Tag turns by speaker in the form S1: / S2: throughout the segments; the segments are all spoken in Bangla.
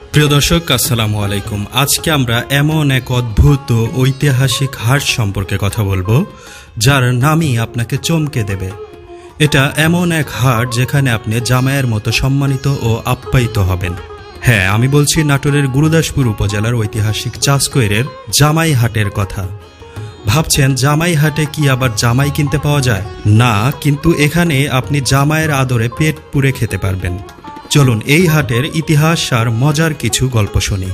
S1: প্রিয় দর্শক, আসসালামু আলাইকুম। আজকে আমরা এমন এক অদ্ভুত ঐতিহাসিক হাট সম্পর্কে কথা বলবো যার নামই আপনাকে চমকে দেবে। এটা এমন এক হাট যেখানে আপনি জামাইয়ের মতো সম্মানিত ও আপ্যায়িত হবেন। হ্যাঁ, আমি বলছি নাটোরের গুরুদাসপুর উপজেলার ঐতিহাসিক চাষকৈরের জামাই হাটের কথা। ভাবছেন জামাই হাটে কি আবার জামাই কিনতে পাওয়া যায়? না, কিন্তু এখানে আপনি জামাইয়ের আদরে পেট পুরে খেতে পারবেন। চলুন এই হাটের ইতিহাস আর মজার কিছু গল্প শুনি।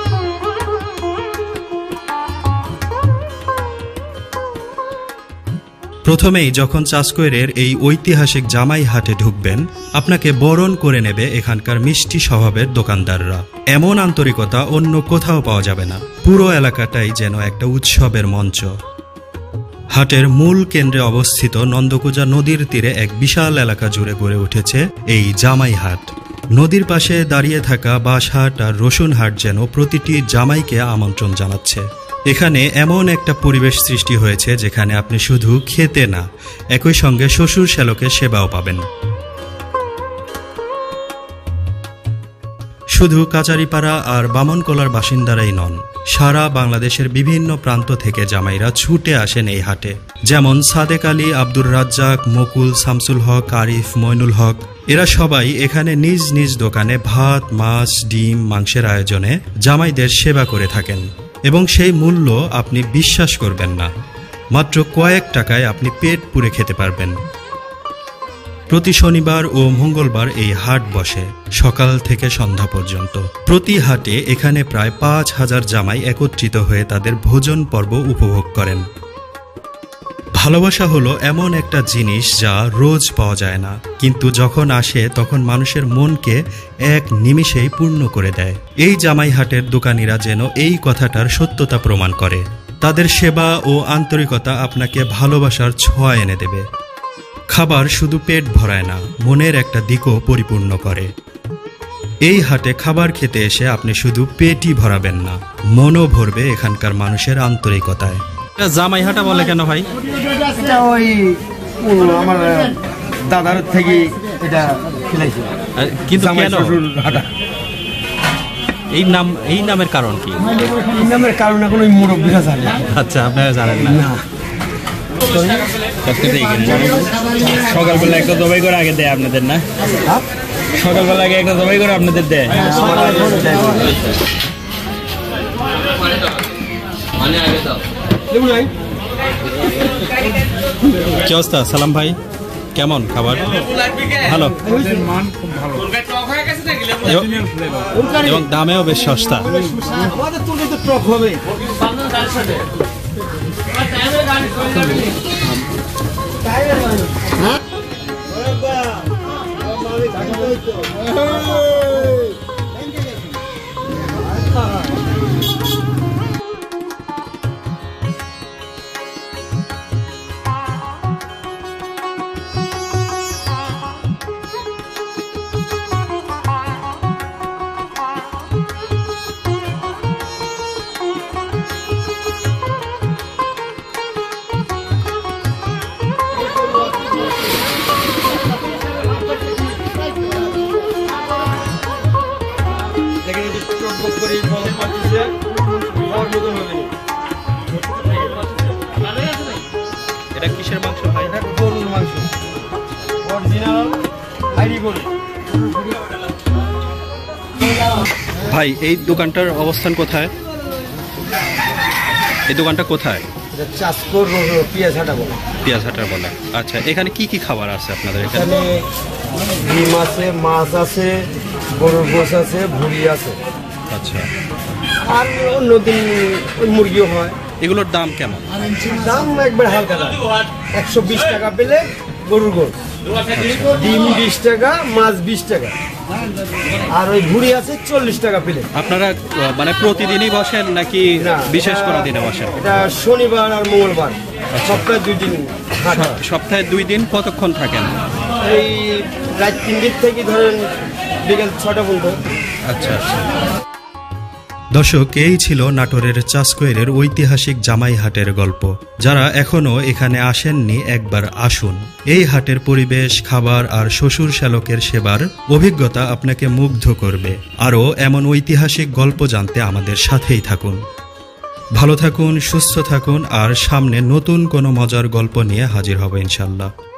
S1: প্রথমেই যখন চাষকৈরের এই ঐতিহাসিক জামাই হাটে ঢুকবেন, আপনাকে বরণ করে নেবে এখানকার মিষ্টি স্বভাবের দোকানদাররা। এমন আন্তরিকতা অন্য কোথাও পাওয়া যাবে না। পুরো এলাকাটাই যেন একটা উৎসবের মঞ্চ। হাটের মূল কেন্দ্রে অবস্থিত নন্দকুজা নদীর তীরে এক বিশাল এলাকা জুড়ে গড়ে উঠেছে এই জামাই হাট। নদীর পাশে দাঁড়িয়ে থাকা বাঁশহাট আর রসুনহাট যেন প্রতিটি জামাইকে আমন্ত্রণ জানাচ্ছে। এখানে এমন একটা পরিবেশ সৃষ্টি হয়েছে যেখানে আপনি শুধু খেতে না, একই সঙ্গে শ্বশুর শ্যালকের সেবাও পাবেন। শুধু কাচারিপাড়া আর বামনকলার বাসিন্দারাই নন, সারা বাংলাদেশের বিভিন্ন প্রান্ত থেকে জামাইরা ছুটে আসেন এই হাটে। যেমন সাদেক আলী, আব্দুর রাজ্জাক, মকুল, শামসুল হক, আরিফ, মইনুল হক, এরা সবাই এখানে নিজ নিজ দোকানে ভাত, মাছ, ডিম, মাংসের আয়োজনে জামাইদের সেবা করে থাকেন। এবং সেই মূল্য আপনি বিশ্বাস করবেন না, মাত্র কয়েক টাকায় আপনি পেট পুরে খেতে পারবেন। প্রতি শনিবার ও মঙ্গলবার এই হাট বসে সকাল থেকে সন্ধ্যা পর্যন্ত। প্রতি হাটে এখানে প্রায় ৫,০০০ জামাই একত্রিত হয়ে তাদের ভোজন পর্ব উপভোগ করেন। ভালোবাসা হলো এমন একটা জিনিস যা রোজ পাওয়া যায় না, কিন্তু যখন আসে তখন মানুষের মনকে এক নিমিষেই পূর্ণ করে দেয়। এই জামাই হাটের দোকানিরা যেন এই কথাটার সত্যতা প্রমাণ করে। তাদের সেবা ও আন্তরিকতা আপনাকে ভালোবাসার ছোঁয়া এনে দেবে। খাবার শুধু পেট ভরায় না, মনের একটা দিকও পরিপূর্ণ করে। এই হাটে খাবার খেতে এসে আপনি শুধু পেটই ভরাবেন না, মনও ভরবে এখানকার মানুষের আন্তরিকতায়। জামাই হাটা বলে কেন ভাই?
S2: এটা ওই আমার দাদার থেকে এটা খেলাইছে।
S1: কিন্তু কেন এই নামের কারণ কি?
S2: এই নামের কারণ এখন ওই মুরব্বীরা জানে।
S1: আচ্ছা, আপনারা জানেন না?
S3: সকালবেলা একটা জবাই করে আগে দেয় আপনাদের, না? সকালবেলা আগে একটা জবাই করে আপনাদের দেয়।
S1: কি অবস্থা সালাম ভাই, কেমন খাবার? ভালো, এবং দামেও বেশ সস্তা। এটা কিসের মাংস ভাই? এটা গরুর মাংস, অরিজিনাল হাইরি গরু। ভাই, এই দোকানটার অবস্থান কোথায়? এই দোকানটা কোথায়?
S2: এটা চাষকর পেঁয়াজ হাটা বলে।
S1: পেঁয়াজ হাটার বলে। আচ্ছা, এখানে কি কি খাবার আছে আপনাদের এখানে?
S2: এখানে ডিম আছে, মাছ আছে, গরুর গোশ আছে, ভুড়ি আছে।
S1: আচ্ছা,
S2: আর অন্যদিন ওই মুরগিও হয়।
S1: এগুলোর দাম কেমন?
S2: দাম একবার হালকা দাম, ১২০ টাকা পেলে গরুর গোশ, ডিম ২০ টাকা, মাছ ২০ টাকা, আর ওই ভুড়ি আছে ৪০ টাকা পেলে।
S1: আপনারা মানে প্রতিদিনই বসেন নাকি বিশেষ কোনো দিনে বসেন?
S2: এটা শনিবার আর মঙ্গলবার, সপ্তাহে ২ দিন।
S1: সপ্তাহে 2 দিন। কতক্ষণ থাকেন?
S2: এই রাত ৩ দিন থেকে ধরেন বিকেল ৬টা পর্যন্ত।
S1: আচ্ছা আচ্ছা। দর্শক, এই ছিল নাটোরের চাষকৈরের ঐতিহাসিক জামাই হাটের গল্প। যারা এখনো এখানে আসেননি একবার আসুন। এই হাটের পরিবেশ, খাবার আর শ্বশুর শ্যালকের সেবার অভিজ্ঞতা আপনাকে মুগ্ধ করবে। আরও এমন ঐতিহাসিক গল্প জানতে আমাদের সাথেই থাকুন। ভালো থাকুন, সুস্থ থাকুন, আর সামনে নতুন কোনো মজার গল্প নিয়ে হাজির হব ইনশাল্লাহ।